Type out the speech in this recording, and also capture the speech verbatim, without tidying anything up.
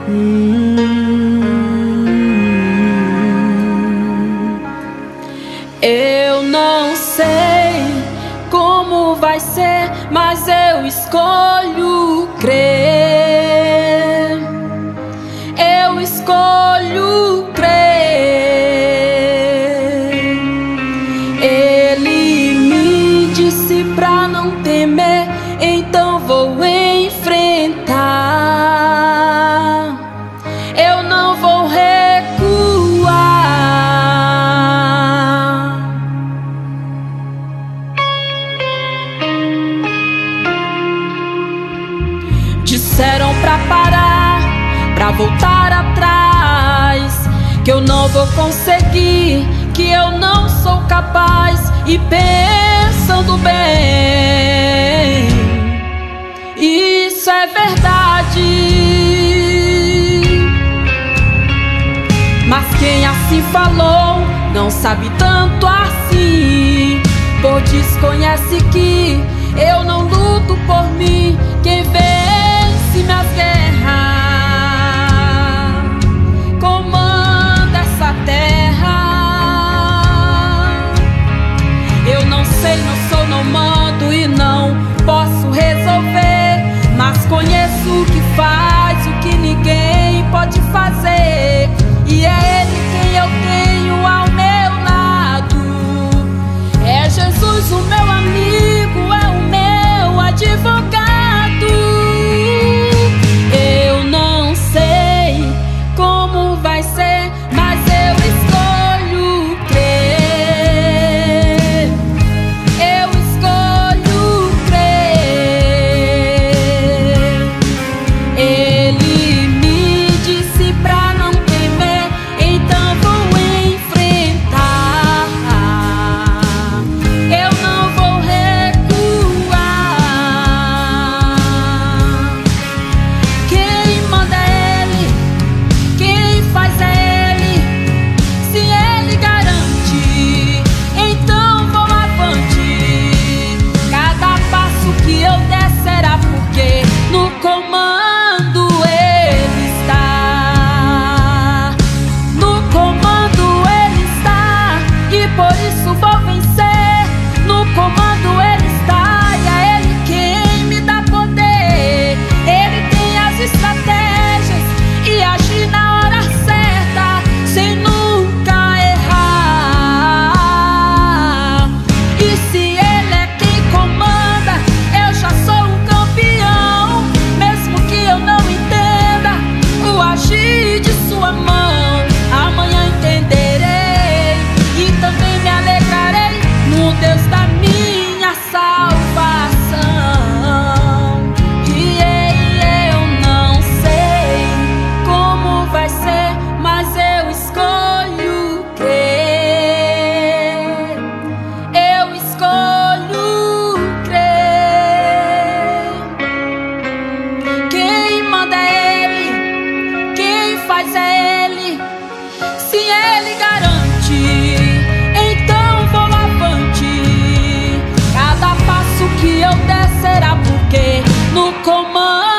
Hum, eu não sei como vai ser, mas eu escolho crer. Eu escolho crer. Ele me disse pra não temer, então vou enfrentar. Eu não vou recuar. Disseram pra parar, pra voltar atrás, que eu não vou conseguir, que eu não sou capaz. E pensando bem, isso é verdade. Mas quem assim falou não sabe tanto assim, pois desconhece que eu não luto por mim. Quem vence minhas guerras comanda essa terra. Eu não sei, não sou, não mando e não posso resolver, mas conheço o que faz o que ninguém pode fazer. E é Ele quem eu tenho ao meu lado. É Jesus o meu amigo, é o meu advogado. Eu não sei como vai ser, mas eu escolho crer. Eu escolho crer. Ele me disse pra não temer, então vou enfrentar. Eu não vou recuar. Quem manda é Ele, quem faz é Ele. Se Ele garante, então vou avante. Cada passo que eu der será porque no comando Ele está. No comando Ele está, e por isso vou vencer. No comando Ele está, e é Ele quem me dá poder. Ele tem as estratégias e age na hora certa, sem nunca errar. E se Ele é quem comanda, eu já sou um campeão. Mesmo que eu não entenda o agir de sua mão, amanhã entenderei e também me alegrarei no Deus da minha salvação. E eu não sei como vai ser, mas eu escolho crer. Eu escolho crer. Quem manda é Ele, quem faz é Ele. Se Ele garante, então vou avante. Cada passo que eu der será porque no comando